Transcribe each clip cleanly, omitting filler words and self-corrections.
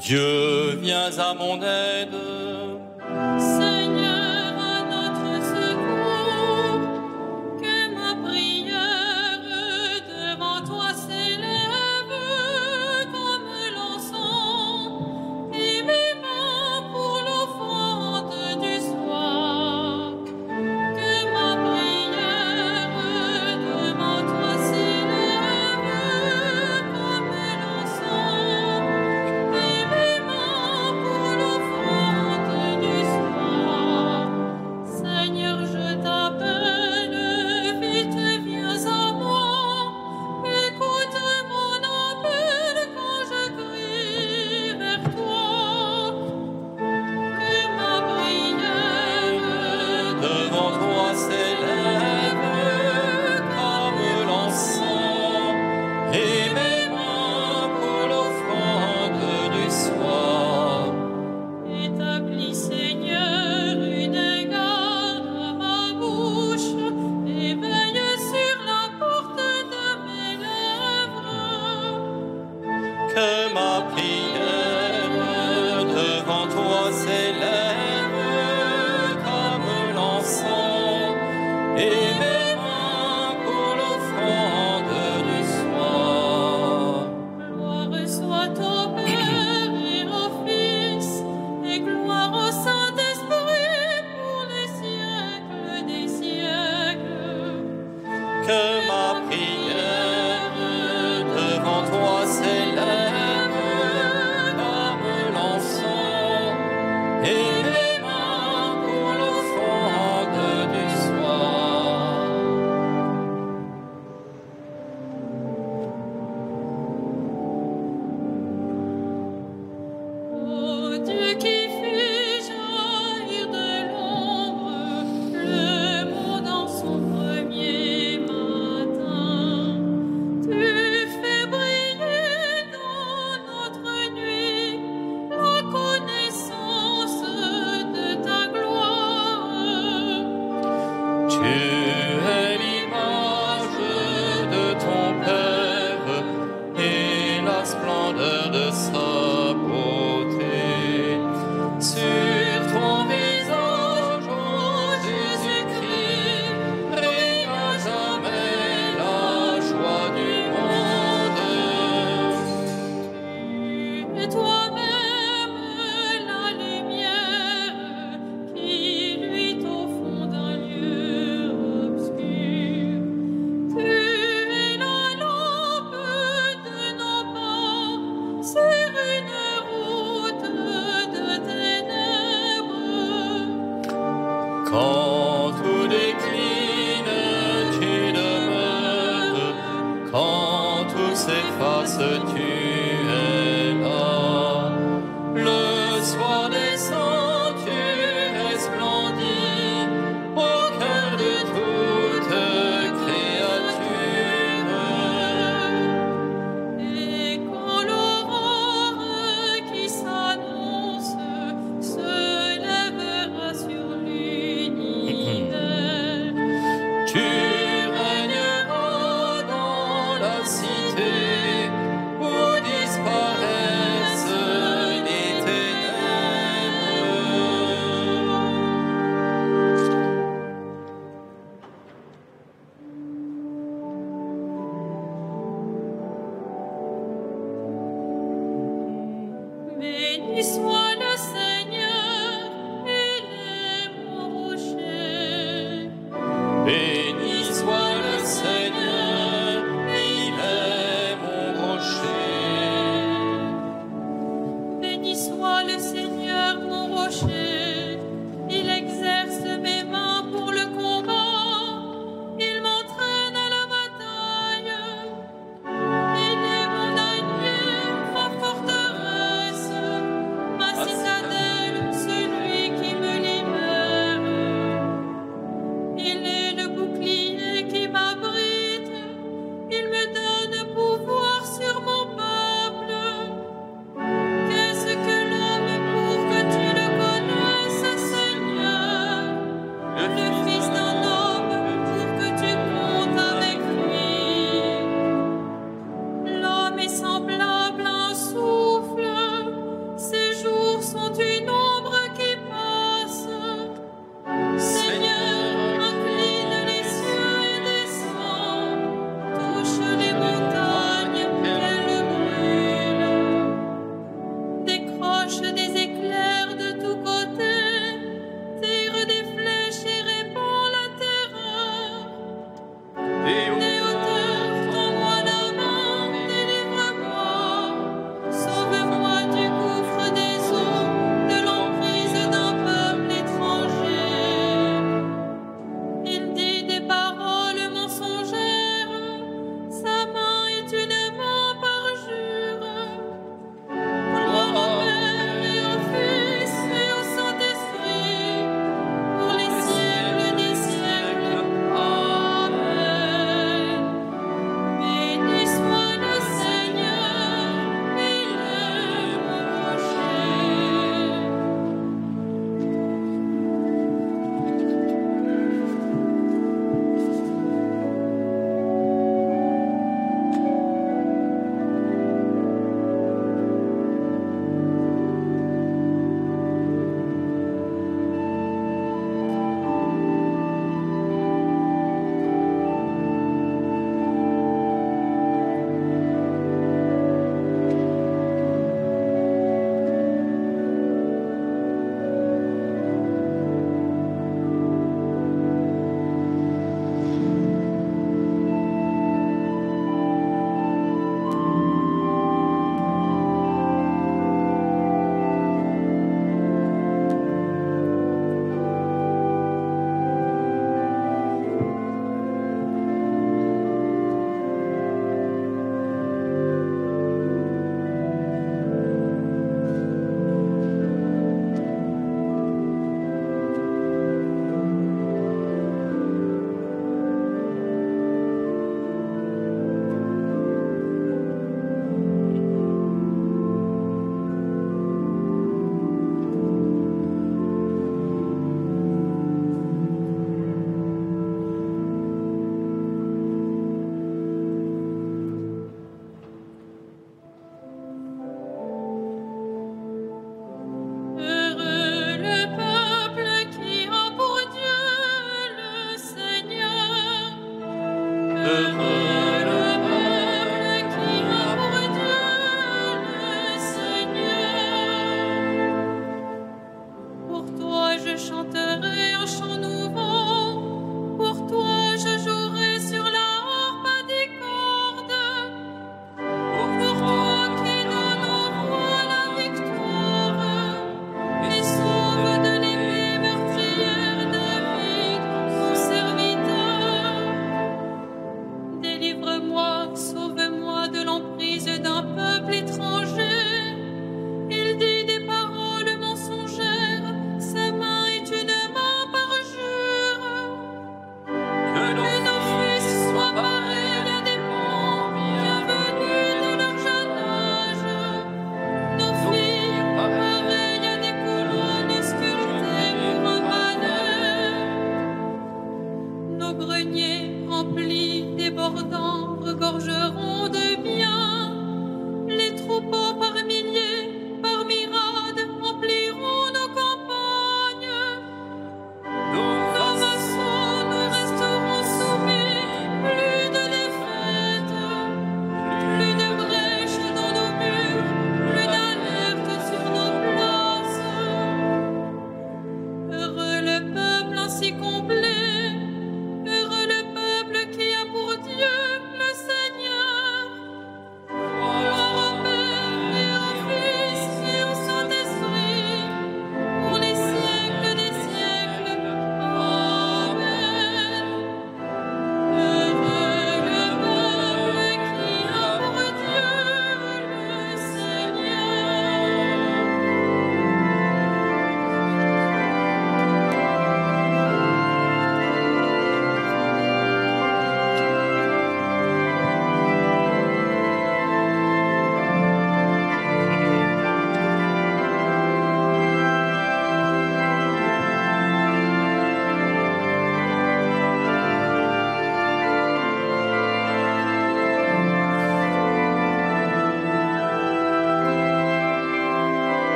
Dieu, viens à mon aide. Seigneur, à notre secours, que ma prière devant toi s'élève comme l'encens et mes mains pour l'offrande du soir. Que ma prière devant toi s'élève comme l'encens et mes mains pour l'offrande du soir. Seigneur, je t'appelle, vite viens à moi. Écoute mon appel quand je crie vers toi. Que ma prière Devant toi s'élève comme l'encens et mes mains pour l'offrande du soir. établis, Seigneur, une garde à ma bouche et veille sur la porte de mes lèvres. Que ma prière devant toi s'élève comme l'encens et mes mains pour l'offrande du soir. Gloire soit au Père et au Fils et gloire au Saint-Esprit pour les siècles des siècles. Que ma prière devant toi s'élève comme l'encens et mes mains pour l'offrande du soir. Ô Dieu qui fit jaillir de l'ombre le monde en son premier matin, tu fais briller dans notre nuit la connaissance de ta gloire. Tu es l'image de ton Père et la splendeur de sa beauté. Sur ton visage, ô Jésus-Christ, brille à jamais la joie du monde. Tu es toi-même la lumière qui luit au fond d'un lieu obscur. Tu es la lampe de nos pas sur une route de ténèbres. Quand tout décline, tu demeures. Quand tout s'efface, tu es là. Le soir descend, tu resplendis au cœur de toute créature. Et quand l'aurore qui s'annonce se lèvera sur l'univers, Tu régneras dans la cité où disparaissent les ténèbres. béni soit le Seigneur, il est mon rocher. Béni soit le Seigneur, il est mon rocher. Béni soit le Seigneur, mon rocher. Il exerce mes mains pour le combat. Il m'entraîne à la bataille. Il est mon allié, ma forteresse, ma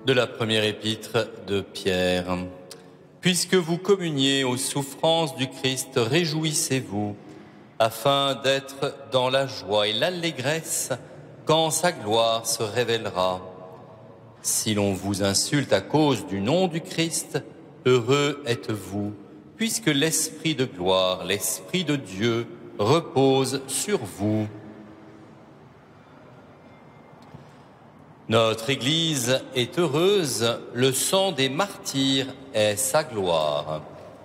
De la première épître de Pierre. Puisque vous communiez aux souffrances du Christ, réjouissez-vous, afin d'être dans la joie et l'allégresse quand sa gloire se révélera. Si l'on vous insulte à cause du nom du Christ, heureux êtes-vous, puisque l'Esprit de gloire, l'Esprit de Dieu, repose sur vous. Notre Église est heureuse, le sang des martyrs est sa gloire.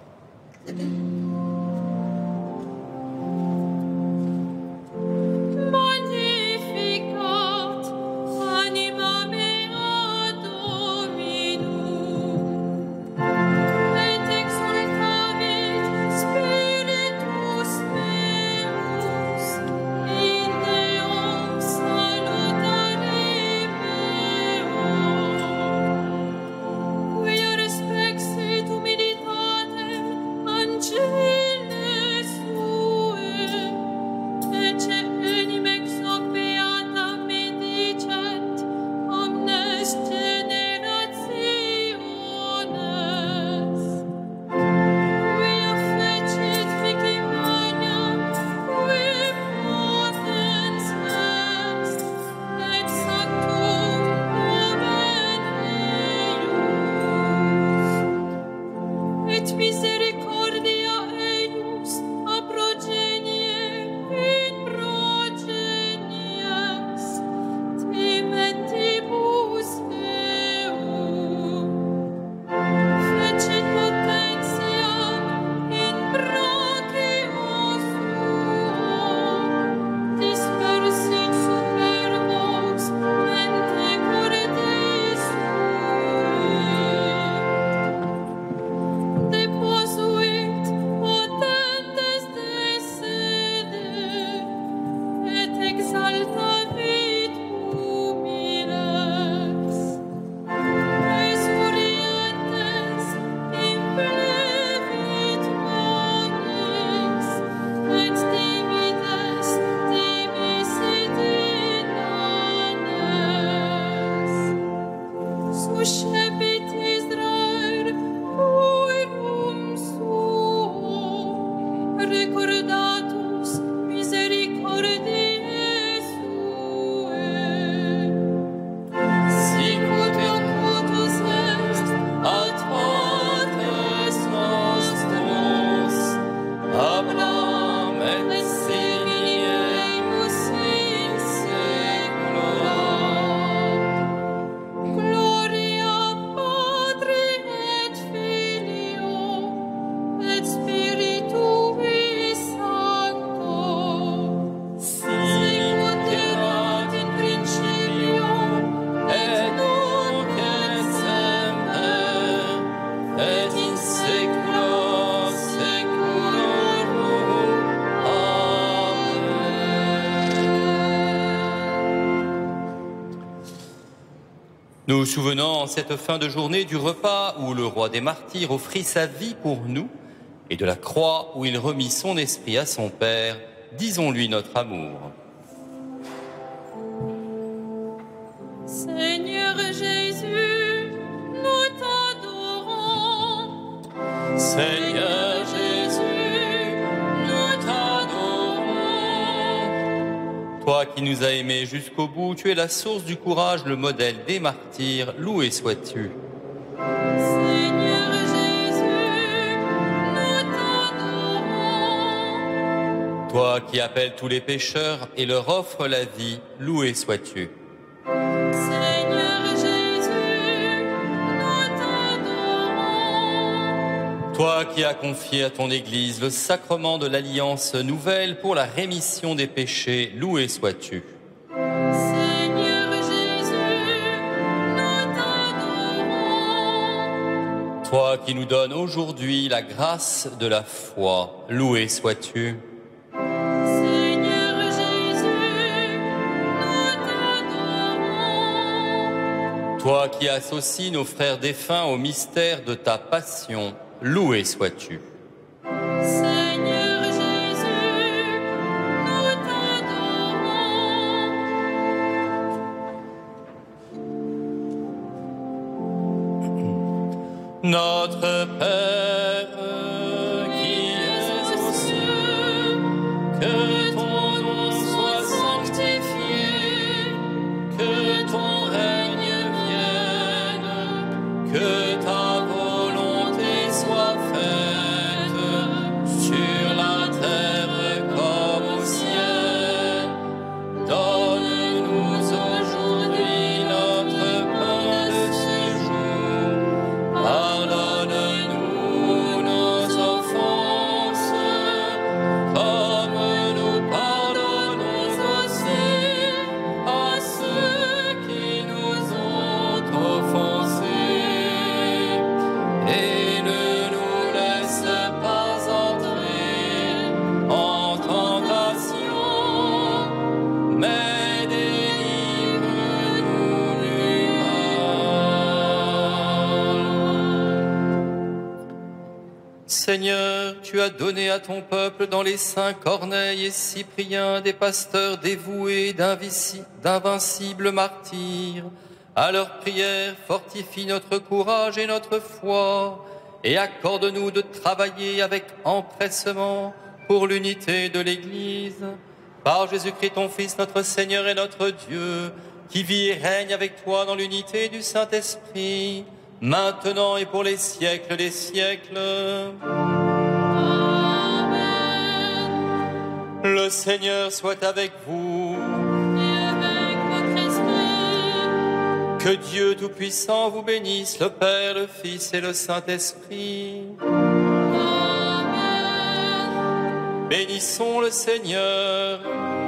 Nous souvenons en cette fin de journée du repas où le roi des martyrs offrit sa vie pour nous et de la croix où il remit son esprit à son Père. Disons-lui notre amour. Seigneur Jésus, nous t'adorons. Seigneur Jésus, nous t'adorons. Toi qui nous as aimés jusqu'au bout, tu es la source du courage, le modèle des martyrs. Loué sois-tu. Seigneur Jésus, nous t'adorons. Toi qui appelles tous les pécheurs et leur offres la vie, loué sois-tu. Seigneur Jésus, nous t'adorons. Toi qui as confié à ton Église le sacrement de l'Alliance nouvelle pour la rémission des péchés, loué sois-tu. Seigneur Jésus, nous t'adorons. Toi qui nous donnes aujourd'hui la grâce de la foi, loué sois-tu. Seigneur Jésus, nous t'adorons. Toi qui associes nos frères défunts au mystère de ta passion, loué sois-tu. Seigneur Jésus, nous t'adorons. Notre Père qui es aux cieux, que ton nom soit sanctifié, que ton règne vienne, que ta volonté soit faite sur la terre comme au ciel. Donne-nous aujourd'hui notre pain de ce jour. Pardonne-nous nos offenses, comme nous pardonnons aussi à ceux qui nous ont offensés. Et ne nous laisse pas entrer en tentation, mais délivre-nous du mal. Seigneur, tu as donné à ton peuple dans les saints Corneille et Cyprien des pasteurs dévoués d'invincibles martyrs. À leur prière, fortifie notre courage et notre foi, et accorde-nous de travailler avec empressement pour l'unité de l'Église. Par Jésus-Christ, ton Fils, notre Seigneur et notre Dieu, qui vit et règne avec toi dans l'unité du Saint-Esprit, maintenant et pour les siècles des siècles. Amen. Le Seigneur soit avec vous. Et avec votre esprit. Que Dieu Tout-Puissant vous bénisse, le Père, le Fils et le Saint-Esprit. Amen. Bénissons le Seigneur.